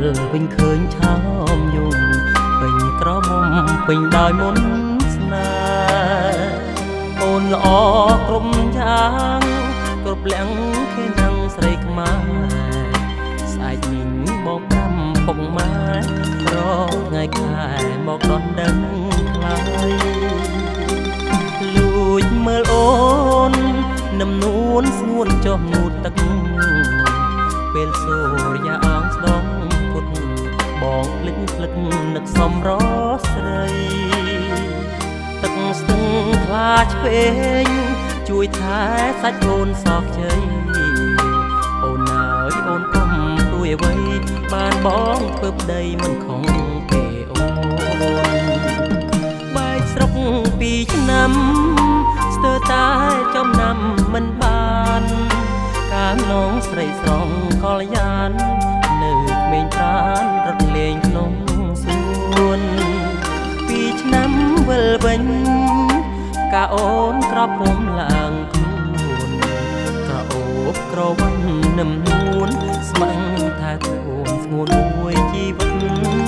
វិញឃើញឆោមយំពេញក្រមុំពេញដោយមុនស្នេហ៍អូនល្អគ្រប់យ៉ាងគ្រប់លៀងខេនឹងស្រីខ្មែរស្អែកមីងបងប្រាំពុកម៉ែប្រថ្ងៃខែមកដនដឹងខ្លាយលួចមើលអូននឹមនួនស្ងួនចុះងូតទឹកពេលសូរយ៉ាអងស្ដងពុតបងភ្លេចភ្លឹកនឹកសំរស្រីទឹកស្ទឹងខ្លាឆ្វេងជួយថែសាច់អូនសោកជ័យអូនអើយអូនកុំព្រួយអ្វីបានបងធ្វើប្តីមិនខំទេអូនបែកស្រុក2 ឆ្នាំស្ទើរតែចំណាំមិនបានកាលនងស្រីស្រងកលយាននៅក្មេងប្រានរត់លេងក្នុងសួន2 ឆ្នាំវិលវិញកាអូនក្រពុំឡើងខ្លួនក្រអូបក្រវ៉ាន់នឹមនួនស្មឹងថាខ្លួនស្ងួនមួយជីវិត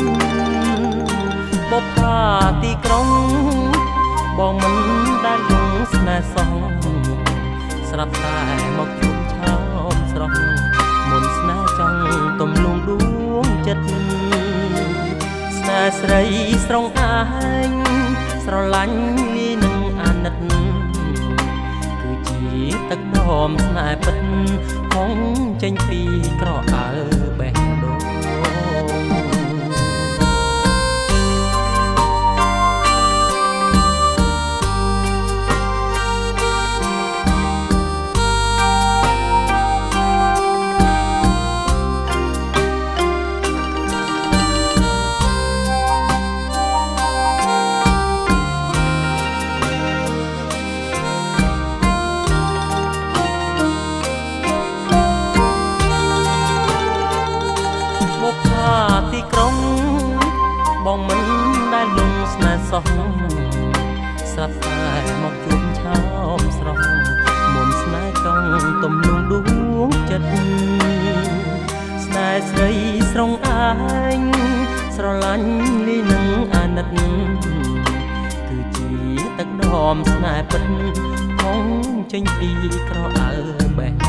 បុប្ផាទីក្រុងបងមិនដែលលងស្នេហ៍សងស្រាប់តែមកជួបឆោមស្រស់មុនស្នេហ៍ចង់ទំលងដួងចិត្តស្នេហ៍ស្រីស្រងអាញស្រឡាញ់លីនឹងអាណិតគឺជាទឹកដមស្នេហ៍ពិតហងចេញពីក្រអើបេះដូងទីក្រុងបងមិនដែលលងស្នេហ៍សោះស្រាប់តែមកជួបឆោមស្រស់មុនស្នេហ៍ចង់ទំលងដួងចិត្តស្នេហ៍ស្រីស្រងអាញស្រឡាញ់លីនឹងអាណិតគឺជាទឹកដមស្នេហ៍ពិតហងចេញពីក្រអើបេះ